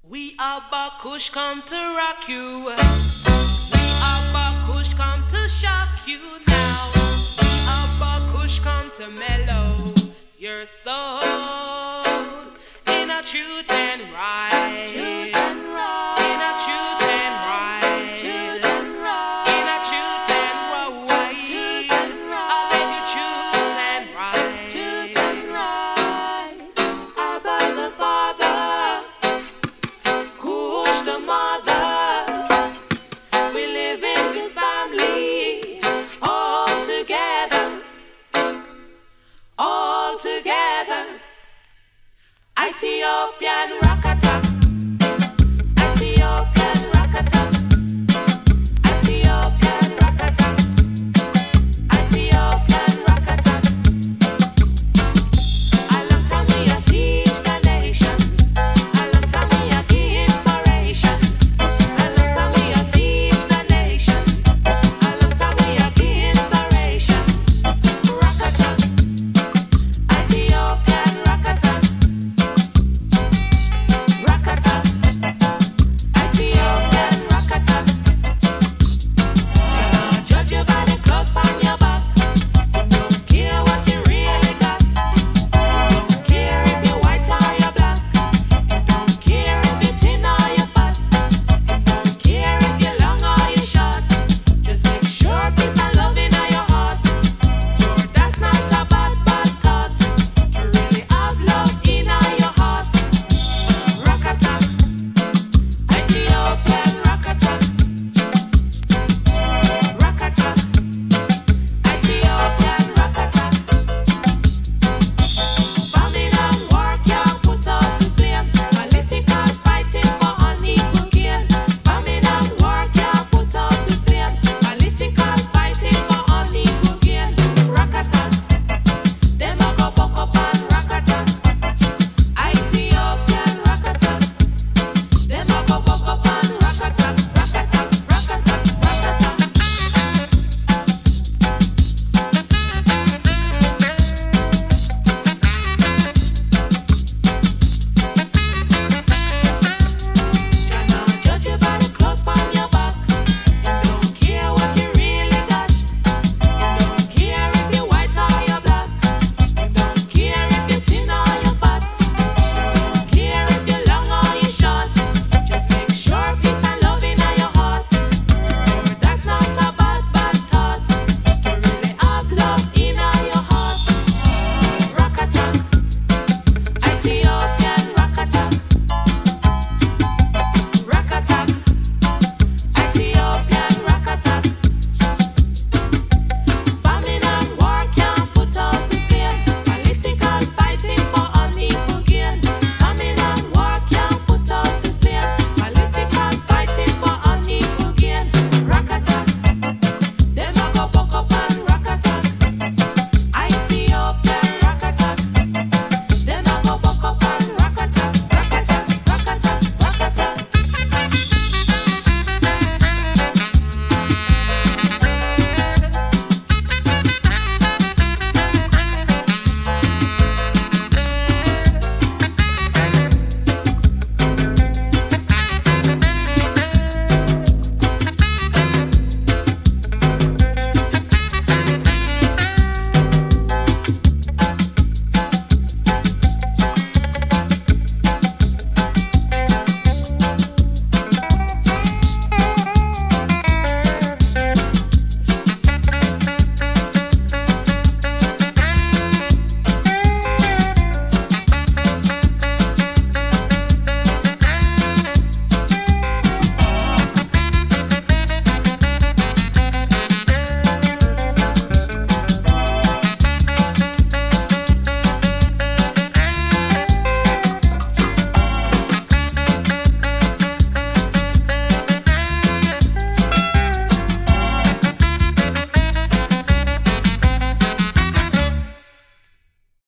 We Abakush come to rock you. We Abakush come to shock you now. We Abakush come to mellow your soul in a truth and right. In a truth and right. In a truth and right. I'll make you truth and right. Abba the Father, Kush the Mother. We live in this family all together. All together. Ethiopian rock.